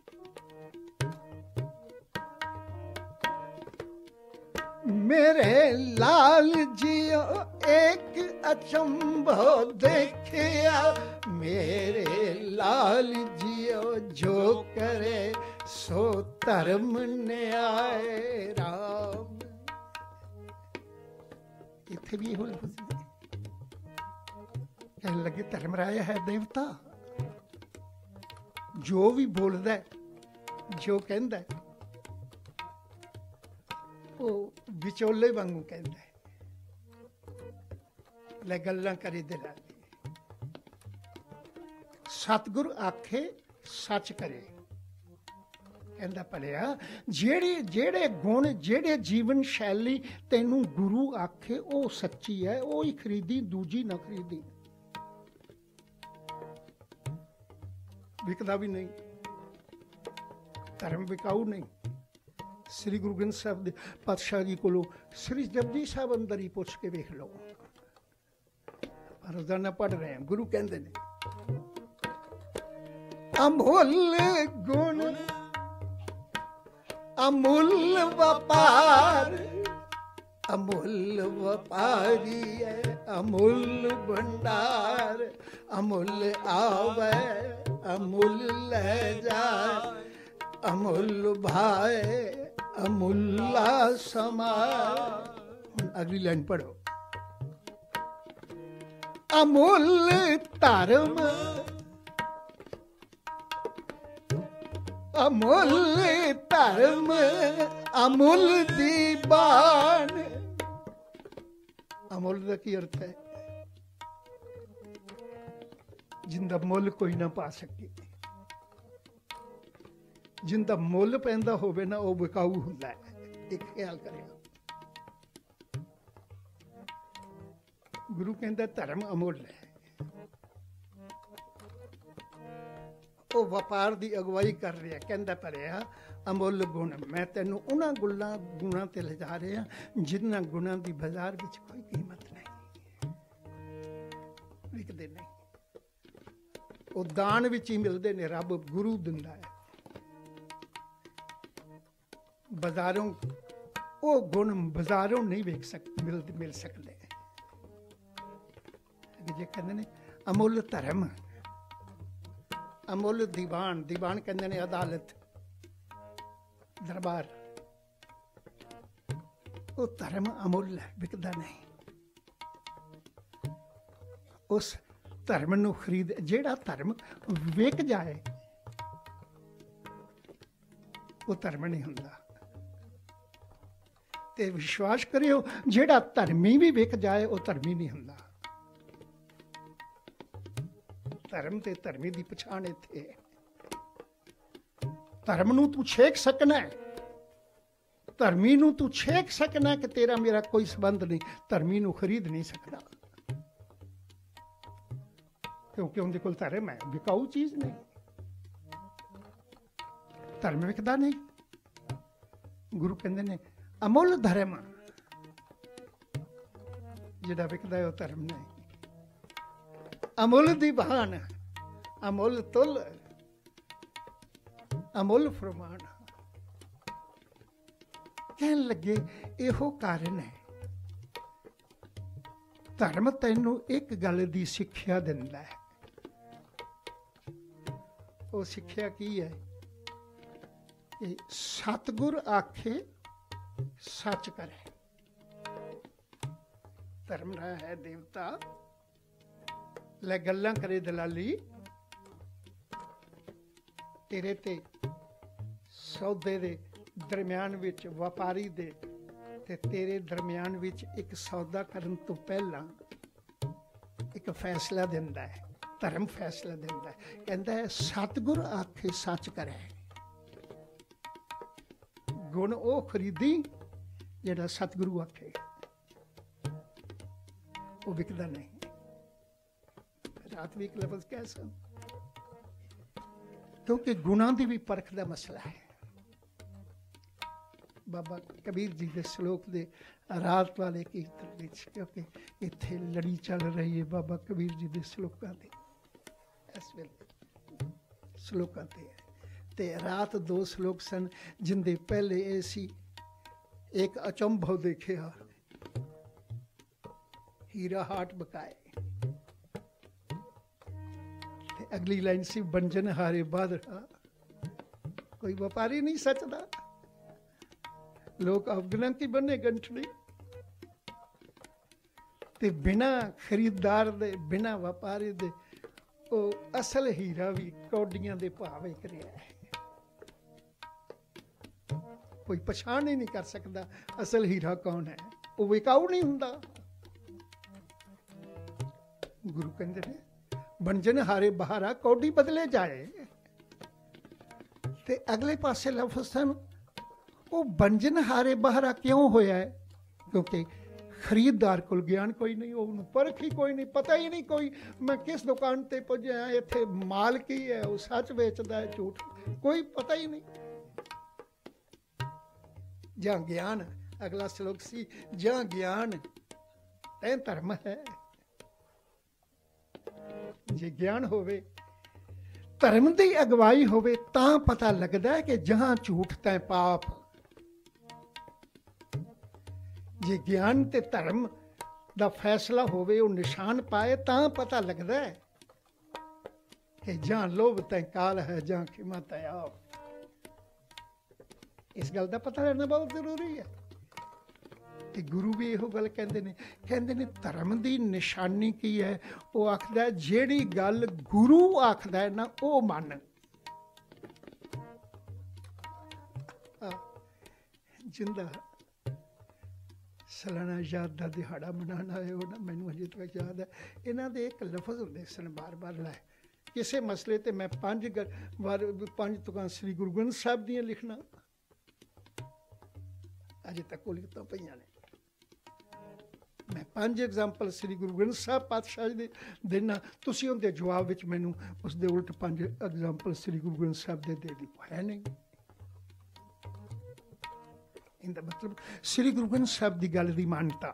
मेरे लाल जियो एक अचंभो देखिया, मेरे लाल जियो जो करे सो धर्म न्याय राम। इत्थे भी हो कहने लगे धर्म राय है देवता। जो भी बोलदा है, जो कहंदा है, वो विचोले वांगू कहता है, ले गल्लां करे दलाली। सतगुरु आखे सच करे। कहता भलिया जेड़े जेड़े गुण जेड़े जीवन शैली तेनू गुरु आखे वो सच्ची है, वो ही खरीदी, दूजी ना खरीदी। विकदा भी नहीं, धर्म विकाऊ नहीं। श्री गुरु ग्रंथ साहब दे पातशाह जी को श्री जपजी साहब अंदर ही पुछ के वेख लो, रोजाना पढ़ रहे हैं। गुरु कहते ने अमूल गुण अमूल व्यापार, अमुल व्यापारी है, अमुल भंडार, अमुल आवे अमुल ले जाए, अमुल भाई अमुल्ला समाए। अगली लाइन पढ़ो। अमुल धर्म, अमुल धर्म, अमुल दीवान। अमुल का की अर्थ है? जिंदा मुल कोई ना पा सके, जिंदा मुल पैंदा होवे ना वो विकाऊ हुंदा है। एक ख्याल करियो, गुरु कहंदा धर्म अमुल है। वो व्यापार की अगवाई कर रहा, कहंदा भरिया अमुल गुण, मैं तेनों उन्हां गुणां गुणां ते ले जा रहा जिन्हां गुणां की बाजार विच कोई कीमत नहीं, विकदे नहीं। वो दान विच ही मिलते ने, रब गुरु दिंदा है। बाजारों वो गुण बाजारों नहीं वेख सकते, मिल मिल सकते। जे कहते ने अमुल धर्म, अमुल दीवान, दीवान कहते ने अदालत, दरबार। वो धर्म अमुल है, बिकदा नहीं। उस धर्म नूं खरीद, जेड़ा धर्म विक जाए वो धर्म नहीं हुंदा। ते विश्वास करियो, जेड़ा धर्मी भी विक जाए वो धर्मी नहीं हुंदा। धर्म ते धर्मी दी पछाण इत्थे है। धर्म नूं तू छेक सकना है, धर्मी नूं तू छेक सकना कि तेरा मेरा कोई संबंध नहीं, धर्मी नूं खरीद नहीं सकता, क्योंकि उनके कोल धर्म है। बिकाऊ चीज नहीं, धर्म विकदा नहीं। गुरु कहंदे ने अमुल धर्म, जिहड़ा विकदा है वो धर्म नहीं। अमुल दीवान, अमुल तुल, अमुल फरमान। कहन लगे इहो कारण है, धर्म तैनू एक गल दी सिक्ख्या दिंदा है। वो सिक्ख्या की है? सतगुर आखे सच करे। धर्म रहा है देवता ले गल्लां करे दलाली, तेरे ते सौदे दे दरम्यान विच, व्यापारी दे ते तेरे दरम्यान विच एक सौदा करन तो पहला एक फैसला दिंदा है। धर्म फैसला दिंदा है, कहंदा है सतगुर आखे सच करे। गुण ओ खरीदी जेड़ा सतगुरु आखे, वो विकदा नहीं। रात भी एक लफ्ज कह सन, क्योंकि गुणां दी भी परख दा मसला है। बाबा कबीर जी के श्लोक दे रात वाले कीर्तन विच, क्योंकि इत्थे लड़ी चल रही है बाबा कबीर जी के श्लोकां दी, इस वेले श्लोकां ते है। ते रात दो श्लोक सन जिंदे पहले ऐसी एक अचंभव देखिया, हीरा हाट बकाए। अगली लाइन सी बंजन हारे बादरा, कोई व्यापारी नहीं सचदा, लोग अवगुणा की बने गंठड़ी। ते बिना खरीदार दे, बिना व्यापारी दे ओ असल हीरा भी कौडियां दे भाव विक रिहा है। कोई पछाण ही नहीं कर सकता असल हीरा कौन है, वो विकाऊ नहीं हुंदा। गुरु कहंदे ने बंजन हारे बहारा कौडी बदले जाए। ते अगले पासे लफ्ज़ सन, वो बंजन हारे बहारा क्यों होया है? क्योंकि खरीददार को ज्ञान कोई नहीं, वो परख ही कोई नहीं, पता ही नहीं कोई मैं किस दुकान ते पुज्या, इत्थे माल की है, वो सच बेचदा है झूठ, कोई पता ही नहीं। जहां ज्ञान, अगला श्लोक सी, जहां ज्ञान तैं धर्म है। जे ज्ञान होवे, धर्म दी अगवाई होवे, तां पता लगदा है कि जहां झूठ तैं पाप। जे ज्ञान ते धर्म दा फैसला होवे, वो निशान पाए, तां पता लगदा है कि जां लोभ तैं काल है, जां खिमा तैं आप। इस गल का पता रहना बहुत जरूरी है। ते गुरु भी इहो गल कहंदे ने, कहंदे ने धर्म की निशानी की है? वो आखदा है जेड़ी गल गुरु आखदा है ना, वो मन। जिंदा सालाना याद का दिहाड़ा मनाना है, वो ना मैनू अजे तक याद है। इन्हां दे एक लफज होंदे सन बार बार लाए किसी मसले ते। मैं पंज बार पंज तुकां श्री गुरु ग्रंथ साहिब दियां लिखना, अजे तक वो लिखता पई ने। मैं पांच एग्जाम्पल श्री गुरु ग्रंथ साहिब पातशाह जी देना, तुसीं उहदे जवाब विच मैनू उस दे उल्ट पांच एग्जाम्पल श्री गुरु ग्रंथ साहिब दे दे दी है नहीं। इनका मतलब श्री गुरु ग्रंथ साहिब की गल की मानता।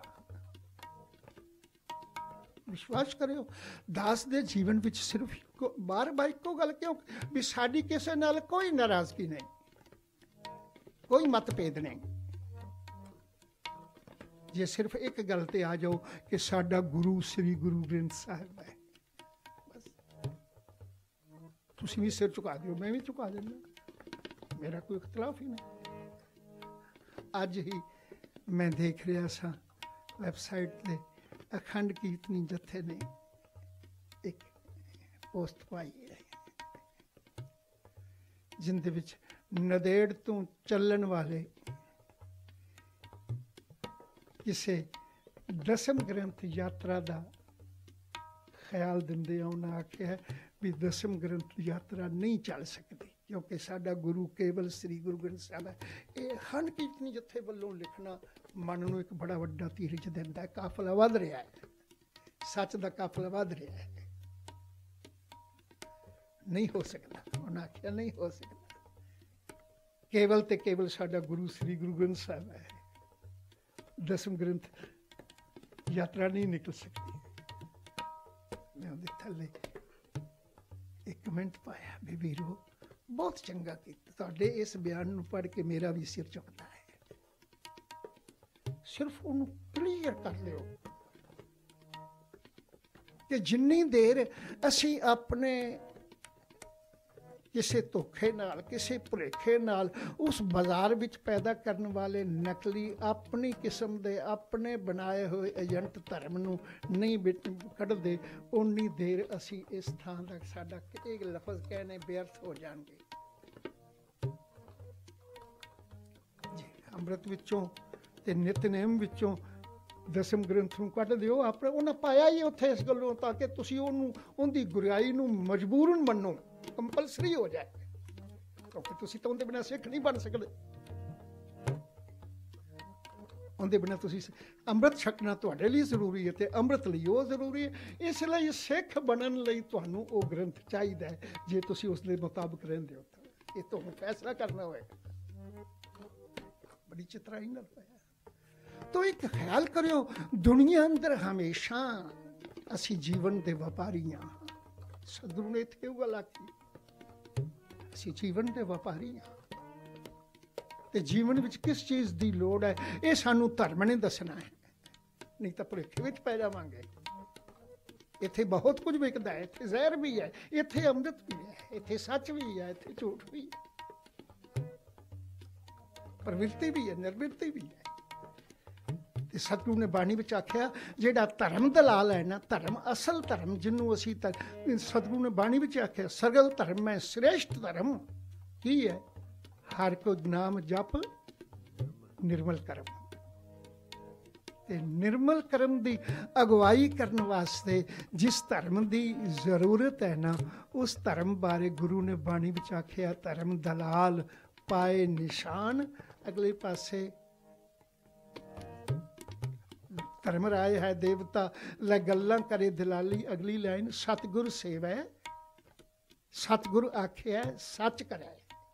विश्वास करियो दास दे जीवन विच सिर्फ बार बार इको गल क्यों भी साडी किसी नाल कोई नाराजगी नहीं, कोई मतभेद नहीं। जे सिर्फ एक गल ते आ जाओ कि साडा गुरु श्री गुरु ग्रंथ साहिब है, बस तुसीं भी सिर झुका दिओ, मैं भी झुका देना, मेरा कोई इख्तलाफ ही नहीं। अज ही मैं देख रहा सा वैबसाइट ते अखंड कीर्तनी जत्थे ने एक पोस्ट पाई है, जिंदे विच नदेड़ तो चलन वाले किसी दसम ग्रंथ यात्रा का ख्याल दिंदे उन्हें आख्या भी दसम ग्रंथ यात्रा नहीं चल सकती क्योंकि साडा गुरु केवल श्री गुरु ग्रंथ साहिब है। ये अखंड कीर्तनी जत्थे वालों लिखना मन नूं एक बड़ा वड्डा धीरज दिंदा है। काफला वध रहा है, सच का काफला वध रहा है। नहीं हो सकता, उन्हें आख्या नहीं हो सकता, केवल ते केवल साडा गुरु श्री गुरु ग्रंथ साहिब है, दसम ग्रंथ यात्रा नहीं निकल सकती। मैं उहदे थल्ले एक कमेंट पाया भी वीरो बहुत चंगा कीता, तुहाडे इस बयान नूं पढ़ के मेरा भी सिर झुकदा है। सिर्फ उन्हें क्लीयर कर लियो कि जिन्नी देर असी अपने किसी धोखे नाल किसी भुलेखे नाल उस बाजार विच पैदा करने वाले नकली अपनी किस्म दे अपने बनाए हुए एजेंट धर्म नूं नहीं कढ़दे, उन्नी देर असी इस थां दा साडा एक लफज कहने व्यर्थ हो जाएंगे। जी अमृत विचों ते नितनेम विचों दसम ग्रंथ नूं कढ़ दिओ, अपने उन्हें पाया ही उत्थे इस गल्लों ताकि तुसीं उहनूं उहदी गुरियाई नूं मजबूरन मन्नो, कंपलसरी हो जाए, क्योंकि तुसीं तां उहदे बिना सिख नहीं बन सकदे। उहदे बिना तुसीं अमृत छकना तुहाडे लई जरूरी है ते अमृत लई ओह जरूरी है। इसलिए सिख बनन लई तुहानूं ओह ग्रंथ चाहीदा है। जे तुसीं उस दे मुताबिक रहिंदे हो तां इह तुहानूं फैसला करना होएगा। बड़ी चित्राई नाल पाया। तो एक ख्याल करियो, दुनिया अंदर हमेशा असी जीवन दे व्यापारी हां। सतगुरु ने इत्थे ओह गल आखी, असी जीवन दे व्यापारी हां ते जीवन विच किस चीज़ दी लोड़ है ये सानू धर्म ने दसना है, नहीं तो भुलेखे विच पै जावांगे। इत्थे बहुत कुछ विकदा है, इत्थे जहर भी है, इत्थे अमृत भी है, इत्थे सच भी है, इत्थे झूठ भी है, प्रवृत्ति भी है, निर्वृत्ति भी है। सतगुरु ने बाणी विच आख्या जिहड़ा धर्म दलाल है ना, धर्म असल धर्म जिन्हों असी सतगुरु ने बाणी विच आख्या सरल धर्म है श्रेष्ठ धर्म की है, हर को नाम जप निर्मल कर्म। ते निर्मल कर्म दी अगवाई करने वास्ते जिस धर्म दी जरूरत है ना, उस धर्म बारे गुरु ने बाणी विच आख्या धर्म दलाल पाए निशान। अगले पासे धर्मराज है देवता लै गल्लां करे दलाली। अगली लाइन सतगुर सेवै सतगुर आख्या सच करै।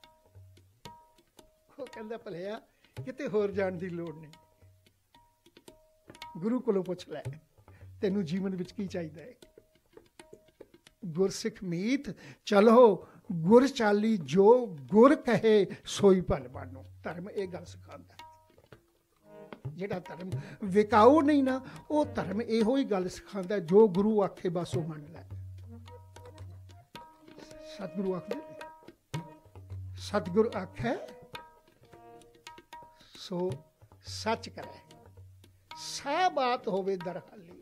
वो कहंदा भलिया किते होर जाण दी लोड़ नहीं, गुरु कोलों पुछ लै तैनूं जीवन विच की चाहीदा है। गुरसिख मीत चलो गुर चाली, जो गुर कहे सोई भल मानो। धर्म ये गल सिखांदा। ਜਿਹੜਾ ਧਰਮ ਵਿਕਾਊ ਨਹੀਂ ਨਾ, ਉਹ ਧਰਮ ਇਹੋ ਹੀ ਗੱਲ ਸਿਖਾਉਂਦਾ, ਜੋ ਗੁਰੂ ਆਖੇ ਬਸ ਉਹ ਮੰਨ ਲੈ। ਸਤਿਗੁਰੂ ਆਖਦੇ, ਸਤਿਗੁਰ ਆਖੇ ਸੋ ਸੱਚ ਕਰੇ, ਸਾ ਬਾਤ ਹੋਵੇ ਦਰਹਾਲੀ।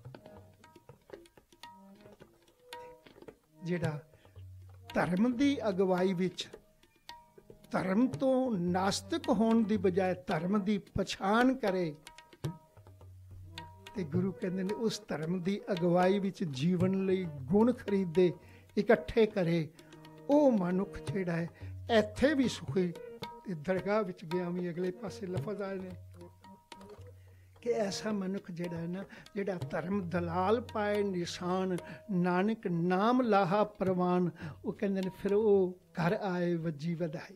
ਜਿਹੜਾ ਧਰਮ ਦੀ ਅਗਵਾਈ ਵਿੱਚ ਧਰਮ ਤੋਂ ਨਾਸਤਿਕ ਹੋਣ ਦੀ ਬਜਾਏ ਧਰਮ ਦੀ ਪਛਾਣ ਕਰੇ, ਤੇ ਗੁਰੂ ਕਹਿੰਦੇ ਨੇ ਉਸ ਧਰਮ ਦੀ ਅਗਵਾਈ ਵਿੱਚ ਜੀਵਨ ਲਈ ਗੁਣ ਖਰੀਦੇ, ਇਕੱਠੇ ਕਰੇ, ਉਹ ਮਨੁੱਖ ਜਿਹੜਾ ਹੈ ਇੱਥੇ ਵੀ ਸੁਖੀ ਤੇ ਦਰਗਾਹ ਵਿੱਚ ਗਿਆ ਵੀ ਅਗਲੇ ਪਾਸੇ ਲਫ਼ਜ਼ ਆਏ ਨੇ ਕਿ ਐਸਾ ਮਨੁੱਖ ਜਿਹੜਾ ਹੈ ਨਾ, ਜਿਹੜਾ ਧਰਮ ਦਲਾਲ ਪਾਏ ਨਿਸ਼ਾਨ, ਨਾਨਕ ਨਾਮ ਲਾਹਾ ਪ੍ਰਵਾਨ, ਉਹ ਕਹਿੰਦੇ ਨੇ ਫਿਰ ਉਹ ਘਰ ਆਏ ਵੱਜੀ ਵਧਾਈ।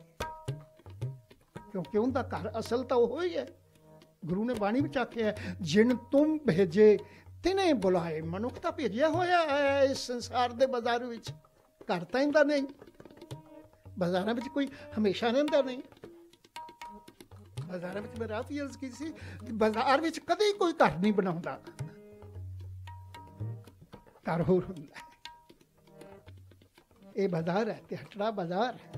ਕਿਉਂਕਿ ਉਹਦਾ ਘਰ ਅਸਲ ਤਾਂ ਉਹ ਹੀ ਹੈ। ਗੁਰੂ ਨੇ ਬਾਣੀ ਵਿੱਚ ਆਖਿਆ, ਜਿਨ ਤੁਮ ਭੇਜੇ ਤਿਨੇ ਬੁਲਾਏ। ਮਨੁੱਖ ਤਾਂ ਭੇਜਿਆ ਹੋਇਆ ਹੈ ਇਸ ਸੰਸਾਰ ਦੇ ਬਾਜ਼ਾਰ ਵਿੱਚ, ਘਰ ਤਾਂ ਇਹਦਾ ਨਹੀਂ। ਬਾਜ਼ਾਰਾਂ ਵਿੱਚ ਕੋਈ ਹਮੇਸ਼ਾ ਰਹਿੰਦਾ ਨਹੀਂ। ਬਾਜ਼ਾਰਾਂ ਵਿੱਚ ਮੈਂ ਰਾਤ ਹੀ ਅਰਜ਼ ਕੀਤੀ ਸੀ, ਬਾਜ਼ਾਰ ਵਿੱਚ ਕਦੇ ਕੋਈ ਘਰ ਨਹੀਂ ਬਣਾਉਂਦਾ, ਘਰ ਹੋਰ ਹੁੰਦਾ ਹੈ। ਇਹ ਬਾਜ਼ਾਰ ਹੈ ਤੇ ਹਟੜਾ ਬਾਜ਼ਾਰ ਹੈ।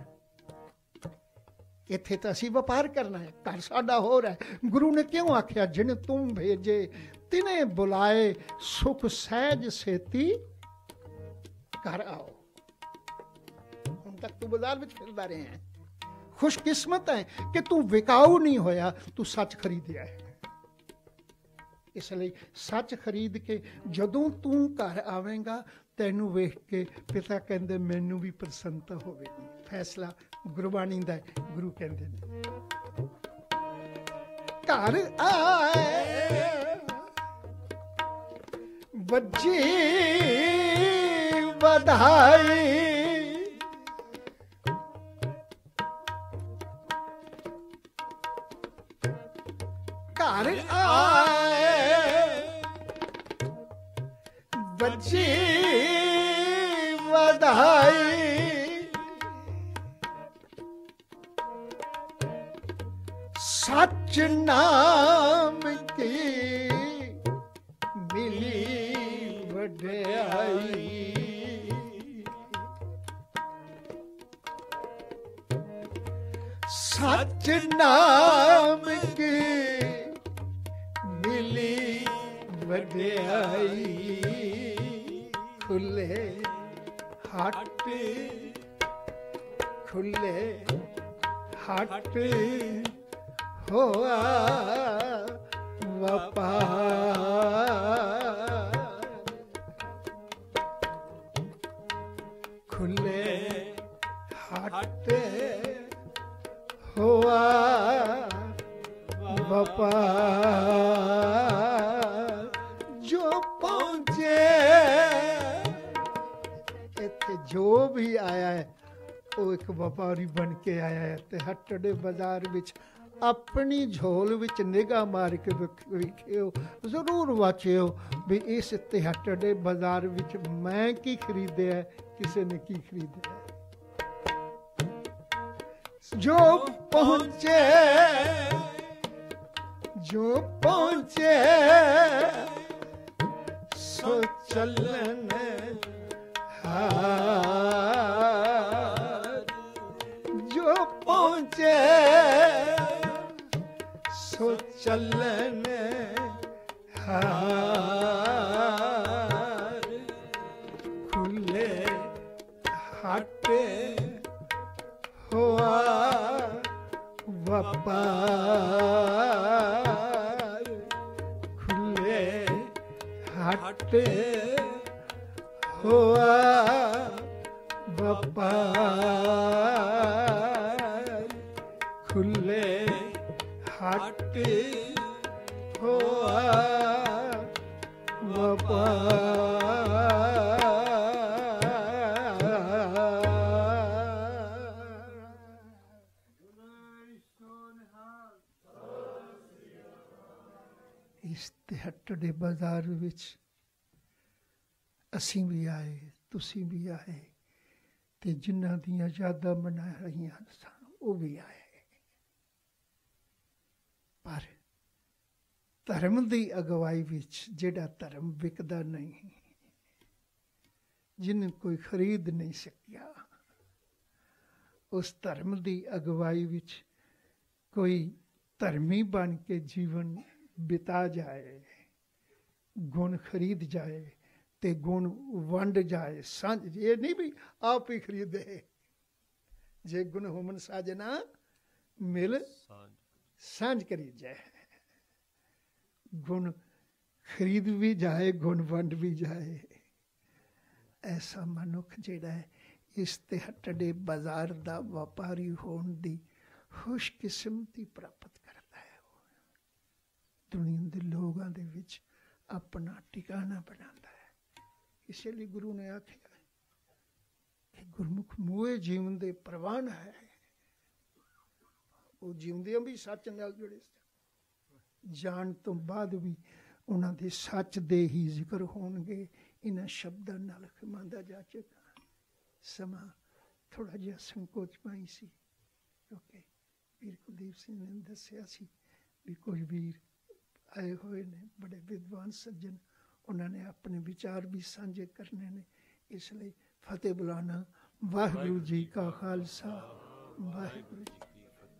ਇੱਥੇ ਤਾਂ ਅਸੀਂ ਵਪਾਰ ਕਰਨਾ ਹੈ, ਘਰ ਸਾਡਾ ਹੋਰ ਹੈ। ਗੁਰੂ ਨੇ ਕਿਉਂ ਆਖਿਆ, ਜਿਨ ਤੁਮ ਭੇਜੇ ਤਿਨੇ ਬੁਲਾਏ, ਸੁਖ ਸਹਿਜ ਸੇਤੀ ਘਰ ਆਓ। ਹੁਣ ਤੱਕ ਤੂੰ ਬਾਜ਼ਾਰ ਵਿੱਚ ਫਿਰਦਾ ਰਹੇ ਹੈ, ਖੁਸ਼ਕਿਸਮਤ ਹੈ ਕਿ ਤੂੰ ਵਿਕਾਊ ਨਹੀਂ ਹੋਇਆ, ਤੂੰ ਸੱਚ ਖਰੀਦਿਆ ਹੈ। ਇਸ ਲਈ ਸੱਚ ਖਰੀਦ ਕੇ ਜਦੋਂ ਤੂੰ ਘਰ ਆਵੇਂਗਾ, ਤੈਨੂੰ ਵੇਖ ਕੇ ਪਿਤਾ ਕਹਿੰਦੇ ਮੈਨੂੰ ਵੀ ਪ੍ਰਸੰਨਤਾ ਹੋਵੇਗੀ। ਫੈਸਲਾ ਗੁਰਬਾਣੀ ਦਾ, ਗੁਰੂ ਕਹਿੰਦੇ ਨੇ ਘਰ ਆਏ ਵੱਜੀ ਵਧਾਈ, ਘਰ ਆਏ ਵੱਜੀ ਵਧਾਈ, ਸੱਚ ਨਾਮ ਕੀ ਮਿਲੀ ਵਡਿਆਈ। ਸੱਚ ਨਾਮ ਕੀ ਮਿਲੀ ਵਡਿਆਈ, ਖੁੱਲੇ ਹੱਟ ਖੁੱਲੇ ਹੱਟ ਹੋਆ ਵਪਾਰ, ਖੁੱਲੇ ਹੱਟ ਹੋਆ ਵਪਾਰ। ਜੋ ਪਹੁੰਚੇ ਇੱਥੇ, ਜੋ ਵੀ ਆਇਆ ਹੈ ਉਹ ਇੱਕ ਵਪਾਰੀ ਬਣ ਕੇ ਆਇਆ ਹੈ। ਤੇ ਹੱਟੜੇ ਬਾਜ਼ਾਰ ਵਿੱਚ ਆਪਣੀ ਝੋਲ ਵਿੱਚ ਨਿਗਾਹ ਮਾਰ ਕੇ ਵੇਖਿਓ, ਜ਼ਰੂਰ ਵਾਚਿਓ ਵੀ ਇਸ ਤਿਹੱਟੜੇ ਬਾਜ਼ਾਰ ਵਿੱਚ ਮੈਂ ਕੀ ਖਰੀਦਿਆ, ਕਿਸੇ ਨੇ ਕੀ ਖਰੀਦਿਆ। ਜੋ ਪਹੁੰਚੇ ਜੋ ਪਹੁੰਚੇ ਸੋ ਚੱਲਣ ਹਾਰ, ਜੋ ਪਹੁੰਚੇ ਸੋ ਚੱਲਣ ਹਾਰ, ਖੁੱਲੇ ਹੱਟ ਹੋਆ ਵਪਾਰ, ਖੁੱਲੇ ਹੱਟ ਹੋਆ ਵਪਾਰ, ਖੁੱਲੇ ਹੱਟ ਹੋਆ ਵਪਾਰ। ਇਸ ਤਿਹੱਟੜੇ ਬਾਜ਼ਾਰ ਵਿੱਚ ਅਸੀਂ ਵੀ ਆਏ, ਤੁਸੀਂ ਵੀ ਆਏ, ਤੇ ਜਿਨ੍ਹਾਂ ਦੀਆਂ ਯਾਦਾਂ ਬਣਾ ਰਹੀਆਂ ਸਨ ਉਹ ਵੀ ਆਏ। ਪਰ ਧਰਮ ਦੀ ਅਗਵਾਈ ਵਿੱਚ ਜਿਹੜਾ ਧਰਮ ਵਿਕਦਾ ਨਹੀਂ, ਜਿਹਨੂੰ ਕੋਈ ਖਰੀਦ ਨਹੀਂ ਸਕਿਆ, ਉਸ ਧਰਮ ਦੀ ਅਗਵਾਈ ਵਿੱਚ ਕੋਈ ਧਰਮੀ ਬਣ ਕੇ ਜੀਵਨ ਬਿਤਾ ਜਾਏ, ਗੁਣ ਖਰੀਦ ਜਾਏ ਤੇ ਗੁਣ ਵੰਡ ਜਾਏ। ਸਾਂਝ, ਇਹ ਨਹੀਂ ਵੀ ਆਪ ਹੀ ਖਰੀਦੇ। ਜੇ ਗੁਣ ਹੋਮਨ ਸਾਜਨਾ ਮਿਲ ਸਾਂਝ ਕਰੀ ਜਾਏ, ਗੁਣ ਖਰੀਦ ਵੀ ਜਾਏ, ਗੁਣ ਵੰਡ ਵੀ ਜਾਏ। ਐਸਾ ਮਨੁੱਖ ਜਿਹੜਾ ਹੈ ਇਸ ਤਿਹੱਟੜੇ ਬਾਜ਼ਾਰ ਦਾ ਵਪਾਰੀ ਹੋਣ ਦੀ ਖੁਸ਼ਕਿਸਮਤੀ ਪ੍ਰਾਪਤ ਕਰਦਾ ਹੈ। ਦੁਨੀਆ ਦੇ ਲੋਕਾਂ ਦੇ ਵਿੱਚ ਆਪਣਾ ਟਿਕਾਣਾ ਬਣਾਉਂਦਾ ਹੈ। ਇਸੇ ਲਈ ਗੁਰੂ ਨੇ ਆਖਿਆ ਕਿ ਗੁਰਮੁਖ ਮੋਏ ਜੀਵਨ ਦੇ ਪ੍ਰਵਾਨ ਹੈ। ਉਹ ਜਿਉਂਦਿਆਂ ਵੀ ਸੱਚ ਨਾਲ ਜੁੜੇ ਸਨ, ਜਾਣ ਤੋਂ ਬਾਅਦ ਵੀ ਉਹਨਾਂ ਦੇ ਸੱਚ ਦੇ ਹੀ ਜ਼ਿਕਰ ਹੋਣਗੇ। ਇਹਨਾਂ ਸ਼ਬਦਾਂ ਨਾਲ ਖਿਮਾਂਦਾ ਜਾ ਚੁੱਕਾ। ਸਮਾਂ ਥੋੜ੍ਹਾ ਜਿਹਾ ਸੰਕੋਚਮਈ ਸੀ, ਕਿਉਂਕਿ ਵੀਰ ਕੁਲਦੀਪ ਸਿੰਘ ਨੇ ਦੱਸਿਆ ਸੀ ਵੀ ਕੁਝ ਵੀਰ ਆਏ ਹੋਏ ਨੇ, ਬੜੇ ਵਿਦਵਾਨ ਸੱਜਣ, ਉਹਨਾਂ ਨੇ ਆਪਣੇ ਵਿਚਾਰ ਵੀ ਸਾਂਝੇ ਕਰਨੇ ਨੇ। ਇਸ ਲਈ ਫਤਿਹ ਬੁਲਾਣਾ। ਵਾਹਿਗੁਰੂ ਜੀ ਕਾ ਖਾਲਸਾ, ਵਾਹਿਗੁਰੂ ਜੀ।